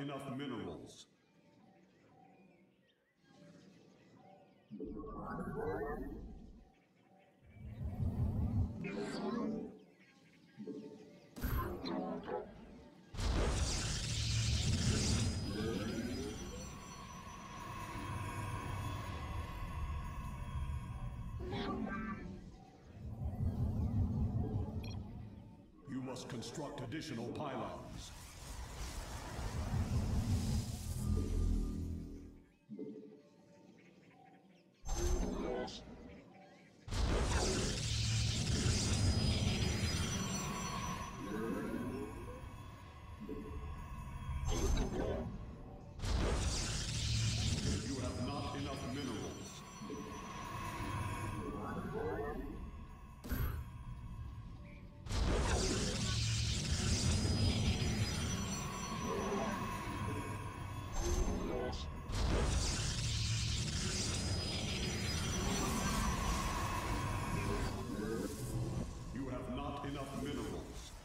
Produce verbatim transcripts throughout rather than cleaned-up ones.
enough minerals. You must construct additional pylons. You have not enough minerals. You have not enough minerals.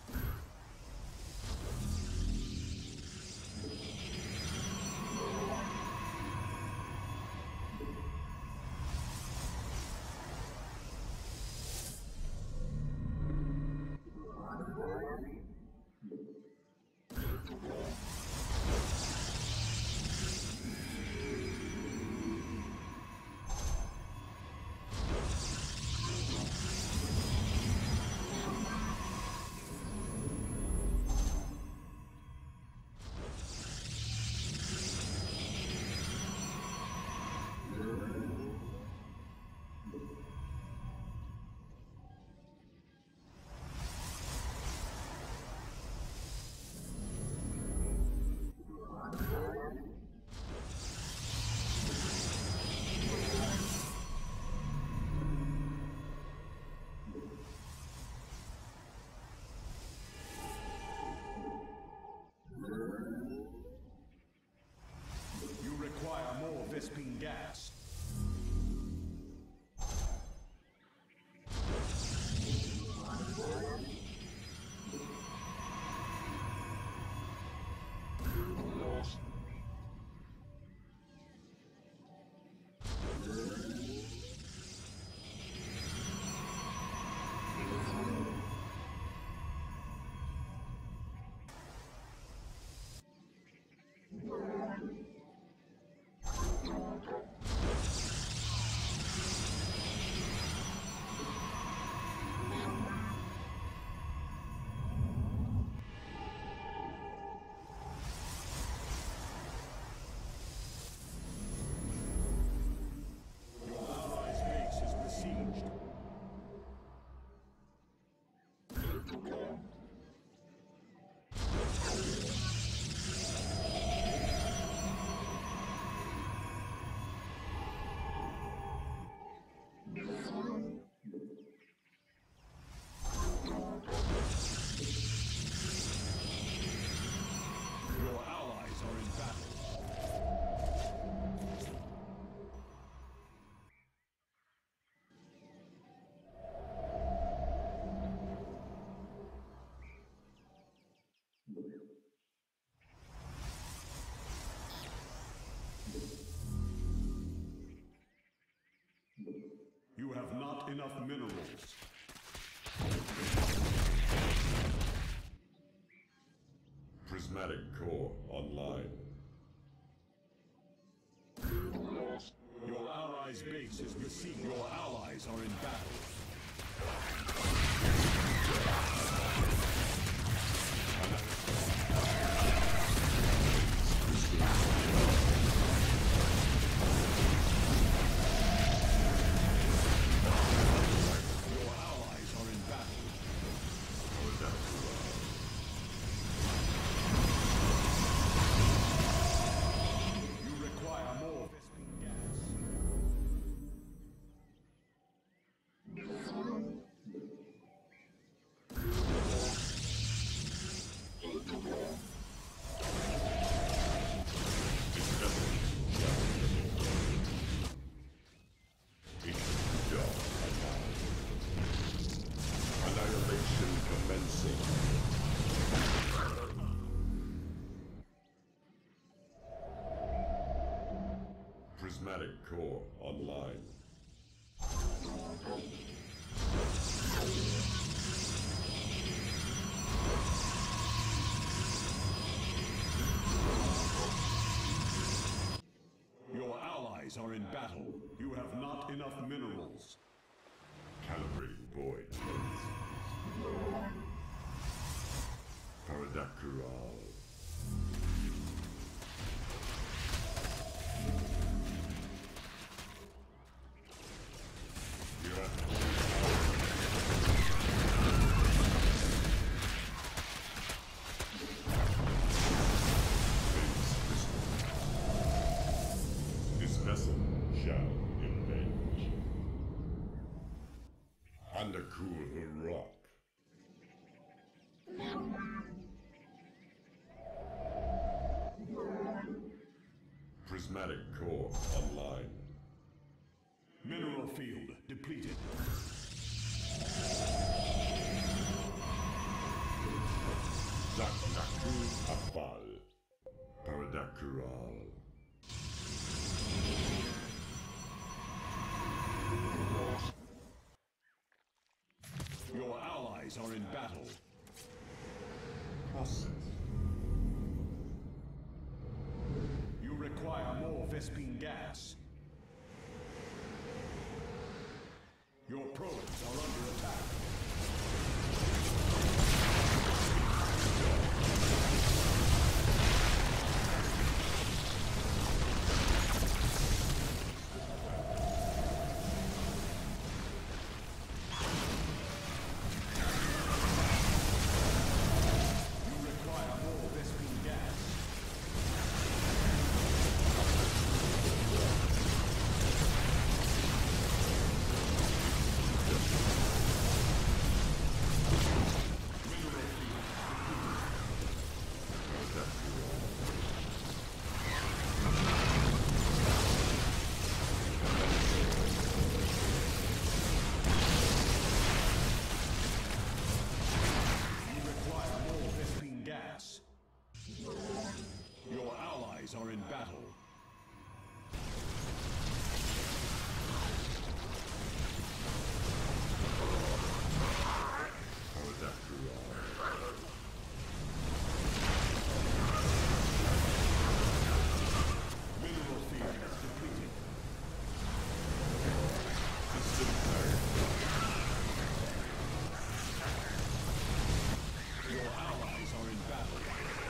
You require more Vespene gas. You have not enough minerals. Prismatic core online. Your allies' base is besieged. Your allies are in battle. Prismatic core online. Your allies are in battle. You have not enough minerals. Calibrating void. Paradakural. This vessel shall avenge. Undercool her rock. Prismatic core online. Mineral field depleted. Zaknaku Afal. Paradakural. Your allies are in battle. Process. You require more Vespene gas. Your probes are under attack. Are in battle. Mineral field depleted. System failure. Your allies are in battle.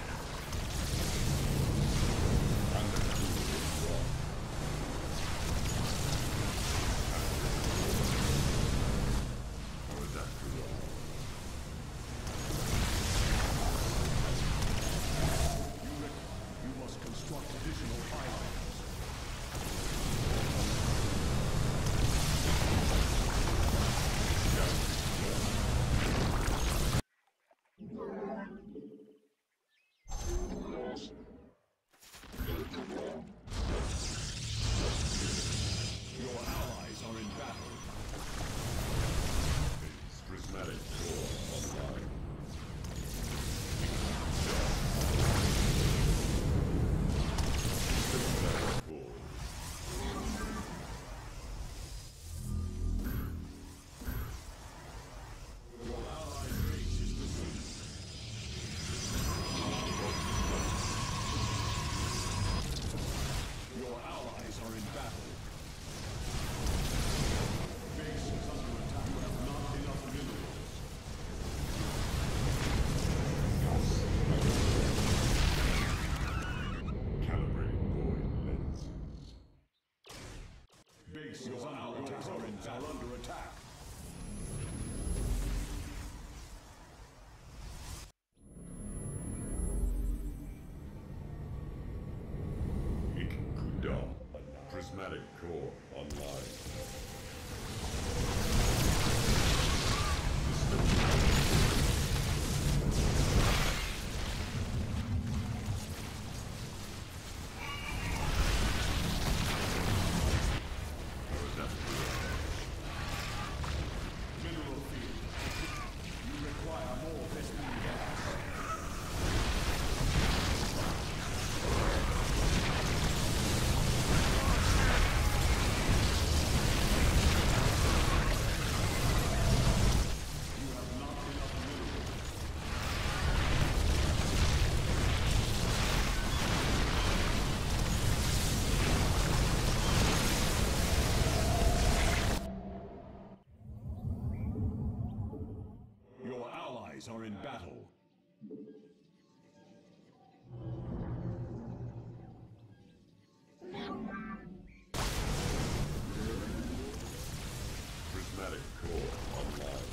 Your allies are in battle under attack. Ikuda. Prismatic core online. allies are in battle. Prismatic core online.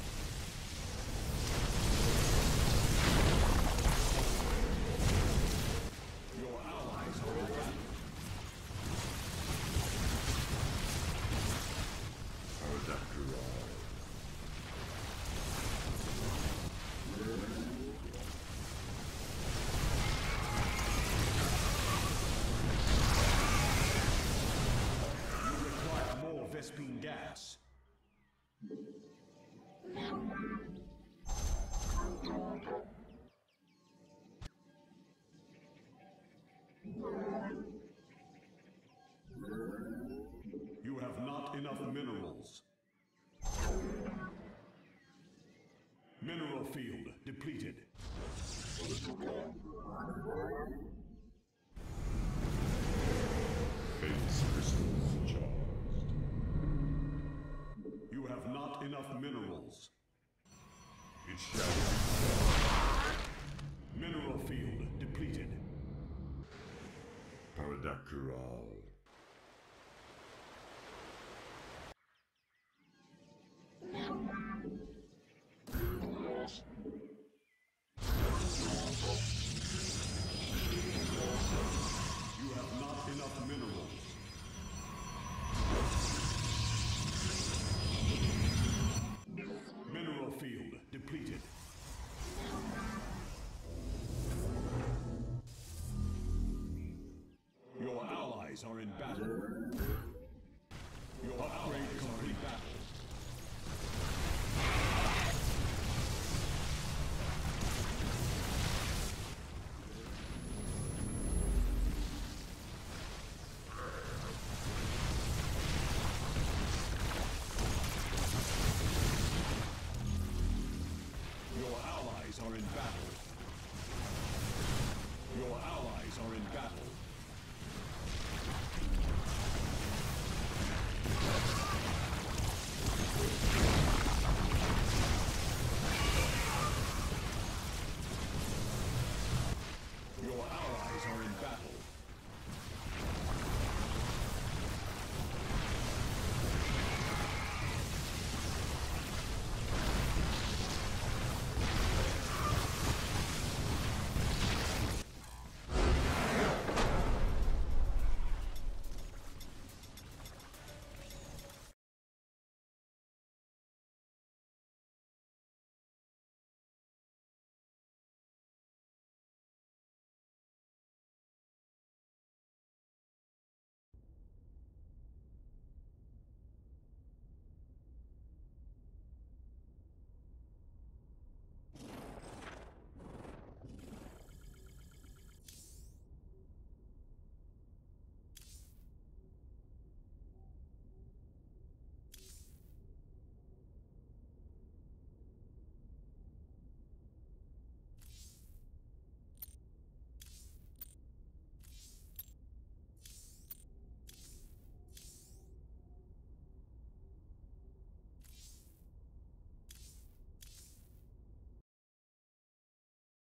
Your allies are in battle. Aradactyl. You require more Vespene gas. You have not enough minerals. Mineral field depleted. Phase crystals charged. You have not enough minerals. It shall be. Mineral field depleted. Paradactyl. You have not enough minerals. Mineral field depleted. Your allies are in battle. Your upgrade complete. Battle. Your allies are in battle. Your allies are in battle.